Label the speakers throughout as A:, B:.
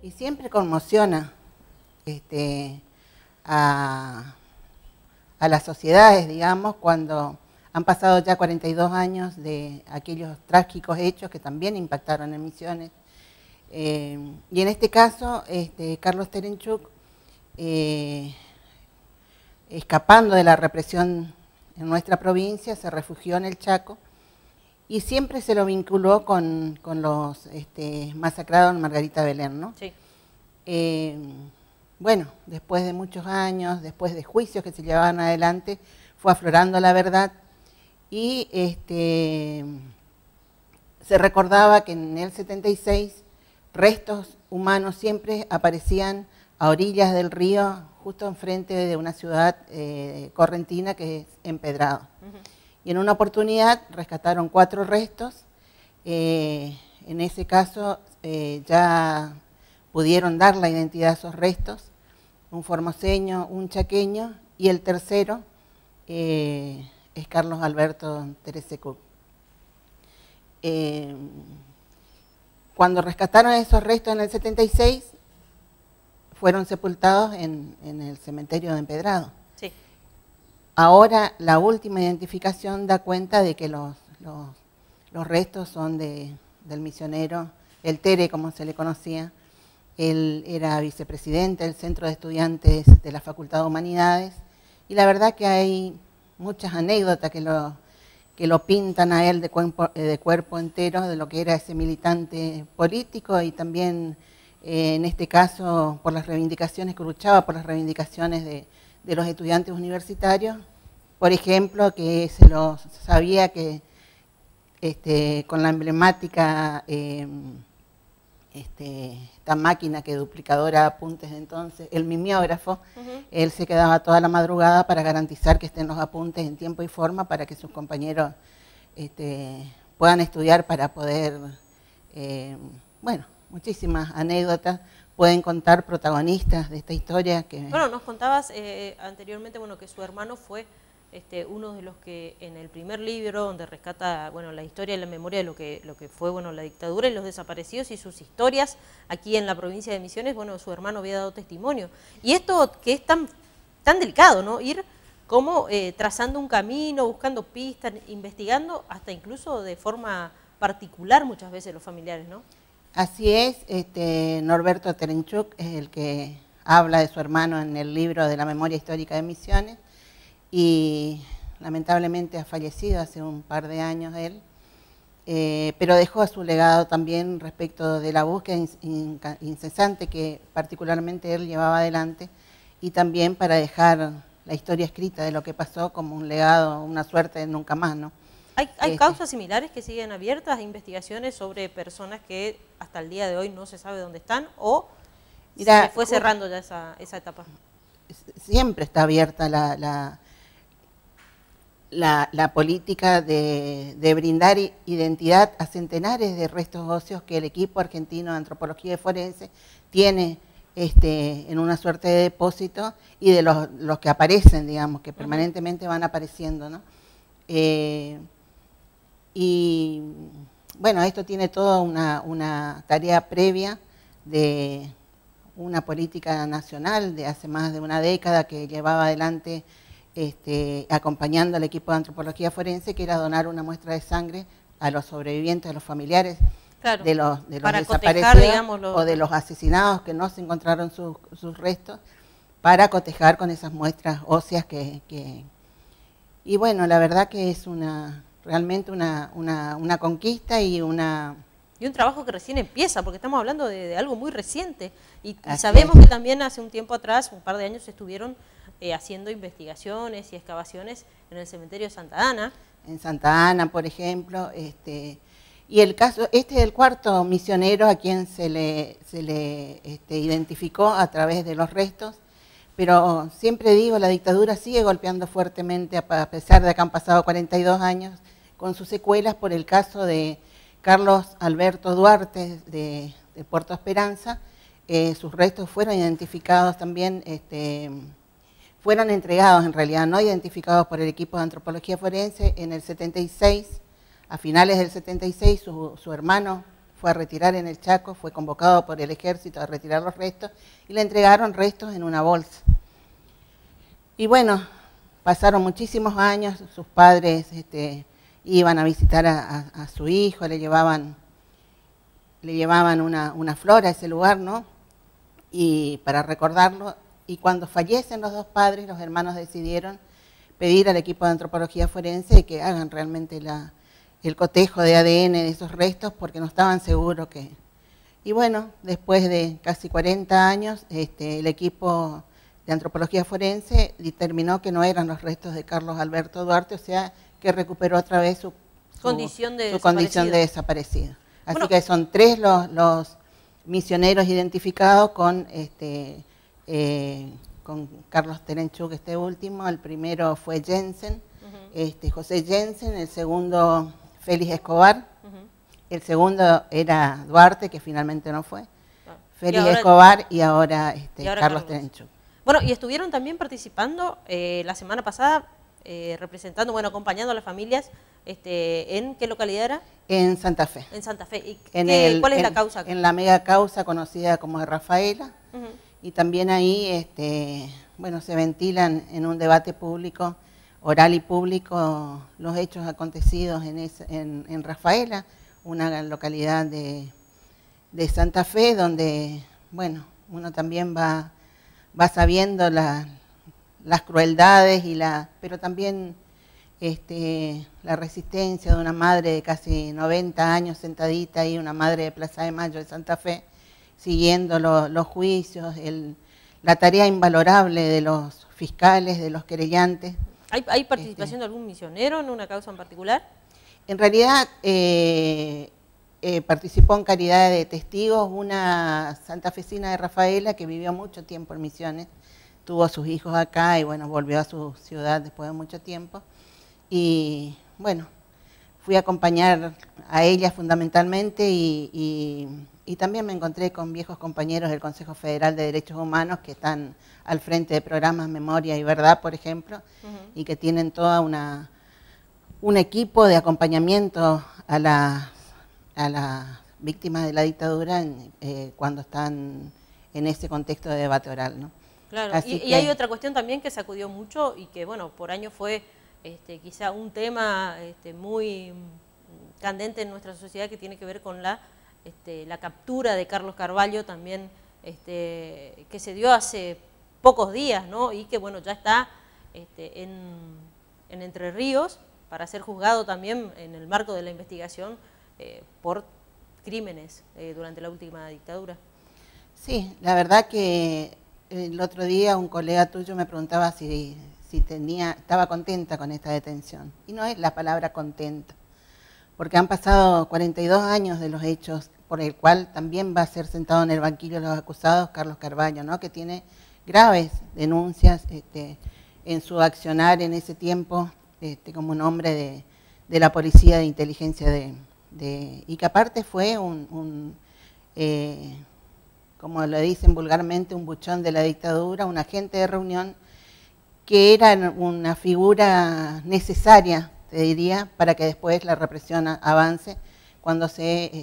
A: Y siempre conmociona a las sociedades, digamos, cuando han pasado ya 42 años de aquellos trágicos hechos que también impactaron en Misiones. Y en este caso, Carlos Terenchuk, escapando de la represión en nuestra provincia, se refugió en el Chaco y siempre se lo vinculó con los masacrados en Margarita Belén, ¿no? Sí. Bueno, después de muchos años, después de juicios que se llevaban adelante, fue aflorando la verdad y se recordaba que en el 76 restos humanos siempre aparecían a orillas del río, justo enfrente de una ciudad correntina que es Empedrado. Y en una oportunidad rescataron 4 restos, en ese caso ya pudieron dar la identidad a esos restos, un formoseño, un chaqueño, y el tercero es Carlos Alberto Teresecuk. Cuando rescataron esos restos en el 76, fueron sepultados en el cementerio de Empedrado. Sí. Ahora la última identificación da cuenta de que los restos son del misionero, el Tere, como se le conocía. Él era vicepresidente del Centro de Estudiantes de la Facultad de Humanidades, y la verdad que hay muchas anécdotas que lo pintan a él de cuerpo entero, de lo que era ese militante político, y también en este caso por las reivindicaciones que luchaba, por las reivindicaciones de los estudiantes universitarios. Por ejemplo, que se lo sabía que con la emblemática esta máquina que duplicadora de apuntes de entonces, el mimeógrafo, él se quedaba toda la madrugada para garantizar que estén los apuntes en tiempo y forma para que sus compañeros puedan estudiar, para poder, bueno, muchísimas anécdotas pueden contar protagonistas de esta historia.
B: Bueno, nos contabas anteriormente, bueno, que su hermano fue uno de los que en el primer libro, donde rescata, bueno, la historia y la memoria de lo que fue, bueno, la dictadura y los desaparecidos y sus historias aquí en la provincia de Misiones, bueno, su hermano había dado testimonio. Y esto que es tan delicado, ¿no? Ir como trazando un camino, buscando pistas, investigando, hasta incluso de forma particular muchas veces los familiares, ¿no?
A: Así es, Norberto Terenchuk es el que habla de su hermano en el libro de la memoria histórica de Misiones, y lamentablemente ha fallecido hace un par de años él, pero dejó su legado también respecto de la búsqueda incesante que particularmente él llevaba adelante, y también para dejar la historia escrita de lo que pasó como un legado, una suerte de nunca más, ¿no?
B: ¿Hay causas similares que siguen abiertas, investigaciones sobre personas que hasta el día de hoy no se sabe dónde están, o se fue cerrando ya esa etapa?
A: Siempre está abierta la política de brindar identidad a centenares de restos óseos que el equipo argentino de antropología forense tiene en una suerte de depósito, y de los que aparecen, digamos, que permanentemente van apareciendo, ¿no? Y bueno, esto tiene toda una tarea previa de una política nacional de hace más de una década que llevaba adelante acompañando al equipo de antropología forense, que era donar una muestra de sangre a los sobrevivientes, a los familiares, claro, de los desaparecidos, digamos, o de los asesinados que no se encontraron sus restos, para cotejar con esas muestras óseas y bueno, la verdad que es realmente una conquista y un
B: trabajo que recién empieza, porque estamos hablando de algo muy reciente, y sabemos que también hace un tiempo atrás, un par de años, estuvieron haciendo investigaciones y excavaciones en el cementerio de Santa Ana.
A: En Santa Ana, por ejemplo, y el caso, es el cuarto misionero a quien se le identificó a través de los restos, pero siempre digo, la dictadura sigue golpeando fuertemente, a pesar de que han pasado 42 años, con sus secuelas, por el caso de Carlos Alberto Duarte de Puerto Esperanza. Sus restos fueron identificados también, fueron entregados en realidad, no identificados por el equipo de antropología forense en el 76, a finales del 76 su hermano fue a retirar en el Chaco, fue convocado por el ejército a retirar los restos y le entregaron restos en una bolsa. Y bueno, pasaron muchísimos años, sus padres iban a visitar a su hijo, le llevaban una flor a ese lugar, ¿no? Y para recordarlo, y cuando fallecen los dos padres, los hermanos decidieron pedir al equipo de antropología forense que hagan realmente el cotejo de ADN de esos restos, porque no estaban seguros que... Y bueno, después de casi 40 años, el equipo de antropología forense determinó que no eran los restos de Carlos Alberto Duarte, o sea, que recuperó otra vez su condición de desaparecido. Así bueno, que son 3 los misioneros identificados con Carlos Terenchuk, este último. El primero fue Jensen, José Jensen, el segundo Félix Escobar, el segundo era Duarte, que finalmente no fue, Félix Escobar y ahora Carlos Terenchuk.
B: Bueno, y estuvieron también participando la semana pasada, representando, bueno, acompañando a las familias, ¿en qué localidad era?
A: En Santa Fe.
B: En Santa Fe. ¿Y
A: ¿cuál es la causa? En la mega causa conocida como de Rafaela. Y también ahí, bueno, se ventilan en un debate público, oral y público, los hechos acontecidos en Rafaela, una localidad de Santa Fe, donde, bueno, uno también va sabiendo las crueldades, pero también la resistencia de una madre de casi 90 años sentadita ahí, una madre de Plaza de Mayo de Santa Fe, siguiendo los juicios, la tarea invalorable de los fiscales, de los querellantes.
B: ¿Hay participación de algún misionero en una causa en particular?
A: En realidad participó en calidad de testigos una santafesina de Rafaela que vivió mucho tiempo en Misiones, tuvo a sus hijos acá y bueno, volvió a su ciudad después de mucho tiempo. Y bueno, fui a acompañar a ella fundamentalmente y también me encontré con viejos compañeros del Consejo Federal de Derechos Humanos que están al frente de programas Memoria y Verdad, por ejemplo, y que tienen toda un equipo de acompañamiento a las víctimas de la dictadura cuando están en ese contexto de debate oral, ¿no?
B: Claro, y hay otra cuestión también que sacudió mucho y que, bueno, por años fue quizá un tema muy candente en nuestra sociedad, que tiene que ver con la captura de Carlos Carvalho también, que se dio hace pocos días, ¿no? Y que, bueno, ya está en Entre Ríos para ser juzgado también en el marco de la investigación por crímenes durante la última dictadura.
A: Sí, la verdad que el otro día un colega tuyo me preguntaba si estaba contenta con esta detención. Y no es la palabra contenta, porque han pasado 42 años de los hechos por el cual también va a ser sentado en el banquillo de los acusados Carlos Carvalho, ¿no? Que tiene graves denuncias en su accionar en ese tiempo como un hombre de la policía de inteligencia y que aparte fue como lo dicen vulgarmente, un buchón de la dictadura, un agente de reunión que era una figura necesaria, te diría, para que después la represión avance, cuando se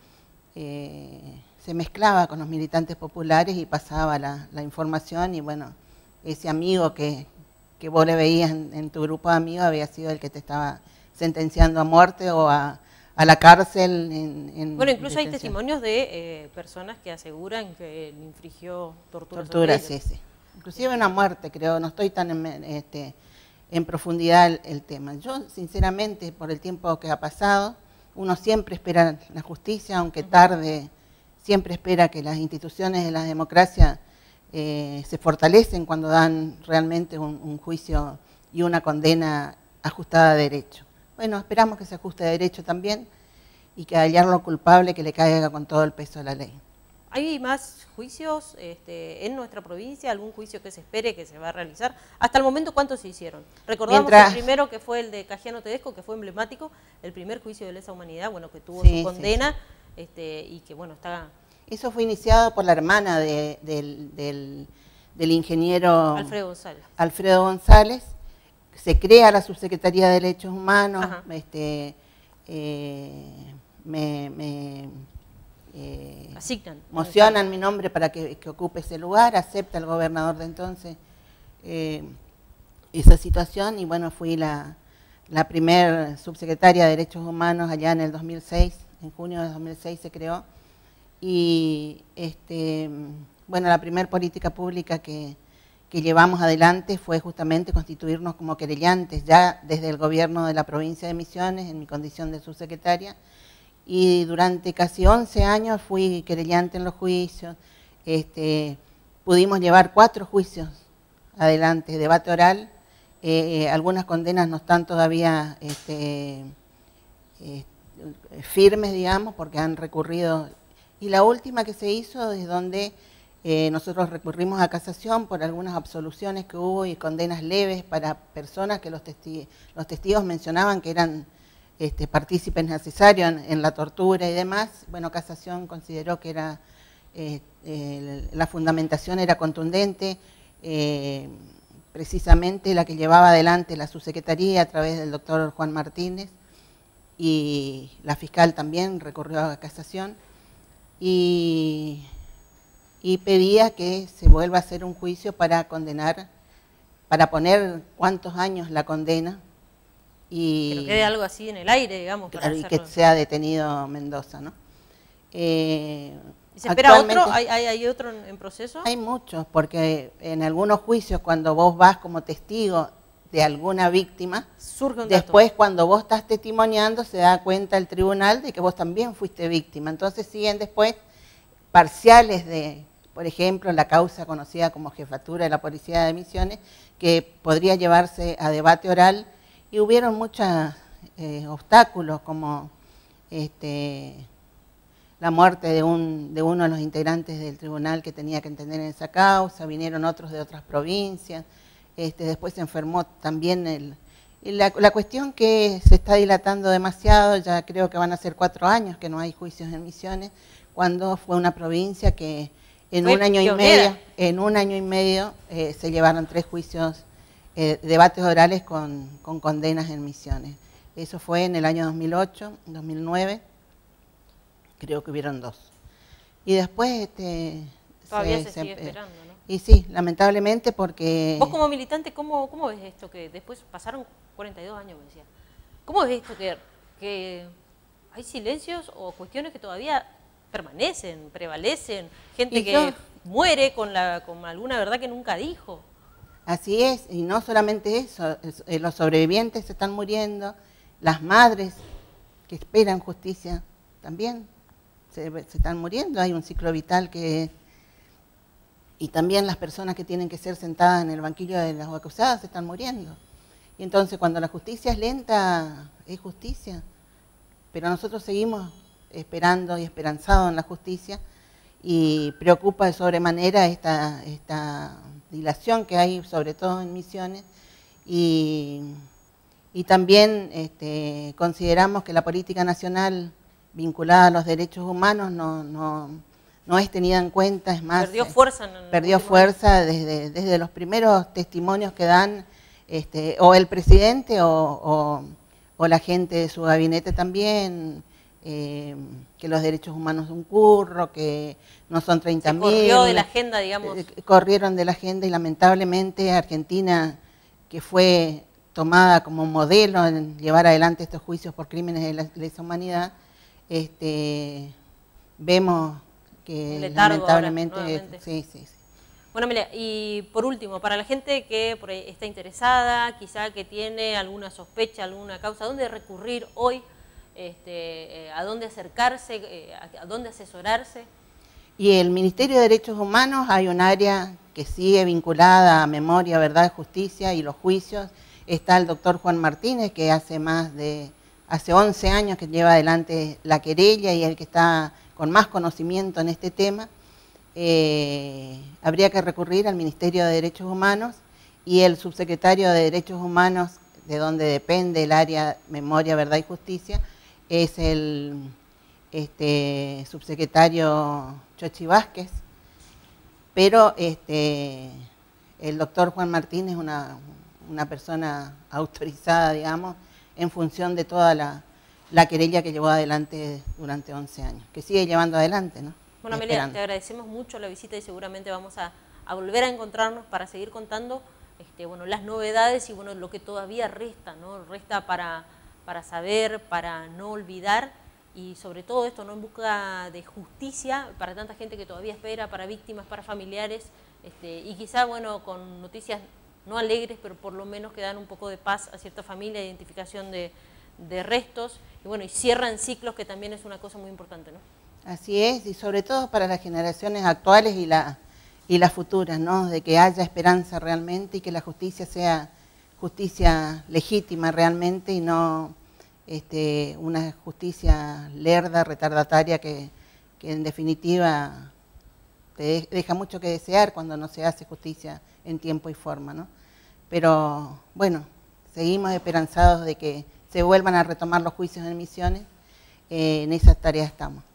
A: mezclaba con los militantes populares y pasaba la información, y bueno, ese amigo que vos le veías en tu grupo de amigos había sido el que te estaba sentenciando a muerte o a la cárcel.
B: Bueno, incluso hay testimonios de personas que aseguran que le infligió torturas.
A: Torturas, sí. Inclusive una muerte, creo, no estoy tan en profundidad el tema. Yo, sinceramente, por el tiempo que ha pasado, uno siempre espera la justicia, aunque tarde, siempre espera que las instituciones de la democracia se fortalecen cuando dan realmente un juicio y una condena ajustada a derecho. Bueno, esperamos que se ajuste a derecho también y que hallarlo culpable que le caiga con todo el peso de la ley.
B: ¿Hay más juicios en nuestra provincia? ¿Algún juicio que se espere que se va a realizar? Hasta el momento, ¿cuántos se hicieron? Recordamos el primero, que fue el de Cajiano Tedesco, que fue emblemático, el primer juicio de lesa humanidad, bueno, que tuvo su condena, y que, bueno, está...
A: Eso fue iniciado por la hermana del ingeniero Alfredo González. Se crea la Subsecretaría de Derechos Humanos, mocionan mi nombre para que ocupe ese lugar, acepta el gobernador de entonces esa situación, y bueno, fui la primer subsecretaria de Derechos Humanos allá en el 2006, en junio de 2006 se creó, y bueno, la primera política pública que llevamos adelante fue justamente constituirnos como querellantes, ya desde el gobierno de la provincia de Misiones, en mi condición de subsecretaria, y durante casi 11 años fui querellante en los juicios. Pudimos llevar 4 juicios adelante, debate oral, algunas condenas no están todavía firmes, digamos, porque han recurrido, y la última que se hizo es donde nosotros recurrimos a casación por algunas absoluciones que hubo y condenas leves para personas que los testigos mencionaban que eran partícipes necesarios en la tortura y demás. Bueno, casación consideró que era la fundamentación era contundente, precisamente la que llevaba adelante la subsecretaría a través del doctor Juan Martínez, y la fiscal también recurrió a casación, y pedía que se vuelva a hacer un juicio para condenar, para poner cuántos años la condena. Y
B: que quede algo así en el aire, digamos.
A: Claro, y que sea detenido Mendoza, ¿no?
B: ¿Y se espera otro? ¿Hay otro en proceso?
A: Hay muchos, porque en algunos juicios cuando vos vas como testigo de alguna víctima,
B: surge un
A: después
B: dato.
A: Cuando vos estás testimoniando se da cuenta el tribunal de que vos también fuiste víctima. Entonces siguen después parciales de, por ejemplo, la causa conocida como jefatura de la Policía de Misiones, que podría llevarse a debate oral, y hubieron muchos obstáculos, como la muerte de uno de los integrantes del tribunal que tenía que entender en esa causa, vinieron otros de otras provincias, después se enfermó también la cuestión que se está dilatando demasiado, ya creo que van a ser 4 años que no hay juicios en Misiones, cuando fue una provincia que en un año y medio se llevaron 3 juicios, debates orales con condenas en Misiones. Eso fue en el año 2008, 2009, creo que hubieron 2. Y después
B: todavía se sigue esperando, ¿no?
A: Y sí, lamentablemente, porque...
B: Vos como militante, ¿cómo ves esto? Que después pasaron 42 años, me decía. ¿Cómo ves esto que hay silencios o cuestiones que todavía permanecen, prevalecen? Gente que muere con alguna verdad que nunca dijo.
A: Así es, y no solamente eso, los sobrevivientes se están muriendo, las madres que esperan justicia también se están muriendo, hay un ciclo vital y también las personas que tienen que ser sentadas en el banquillo de las acusadas se están muriendo. Y entonces cuando la justicia es lenta, es justicia, pero nosotros seguimos esperando y esperanzados en la justicia, y preocupa de sobremanera esta dilación que hay, sobre todo en Misiones, y también consideramos que la política nacional vinculada a los derechos humanos no es tenida en cuenta, es más...
B: Perdió
A: fuerza desde los primeros testimonios que dan o el presidente o la gente de su gabinete también, que los derechos humanos son un curro, que no son 30.000.
B: Corrió de la agenda, digamos.
A: Corrieron de la agenda, y lamentablemente Argentina, que fue tomada como modelo en llevar adelante estos juicios por crímenes de lesa humanidad, vemos que lamentablemente... Sí.
B: Bueno, Amelia, y por último, para la gente que por ahí está interesada, quizá que tiene alguna sospecha, alguna causa, ¿a dónde recurrir hoy? ¿A dónde acercarse? ¿A dónde asesorarse?
A: Y el Ministerio de Derechos Humanos hay un área que sigue vinculada a Memoria, Verdad y Justicia y los juicios. Está el doctor Juan Martínez, que hace 11 años que lleva adelante la querella y el que está con más conocimiento en este tema. Habría que recurrir al Ministerio de Derechos Humanos, y el subsecretario de Derechos Humanos, de donde depende el área Memoria, Verdad y Justicia, es el subsecretario Chochi Vázquez, pero el doctor Juan Martínez es una persona autorizada, digamos, en función de toda la querella que llevó adelante durante 11 años, que sigue llevando adelante, ¿no?
B: Bueno, Amelia, te agradecemos mucho la visita y seguramente vamos a volver a encontrarnos para seguir contando bueno, las novedades y bueno, lo que todavía resta, ¿no? Resta para saber, para no olvidar y sobre todo esto, ¿no? En busca de justicia para tanta gente que todavía espera, para víctimas, para familiares y quizá, bueno, con noticias no alegres, pero por lo menos que dan un poco de paz a cierta familia, identificación de restos y bueno, y cierran ciclos, que también es una cosa muy importante, ¿no?
A: Así es, y sobre todo para las generaciones actuales y las futuras, ¿no? De que haya esperanza realmente y que la justicia sea justicia legítima realmente y no una justicia lerda, retardataria, que en definitiva te deja mucho que desear cuando no se hace justicia en tiempo y forma, ¿no? Pero bueno, seguimos esperanzados de que se vuelvan a retomar los juicios en Misiones, en esas tareas estamos.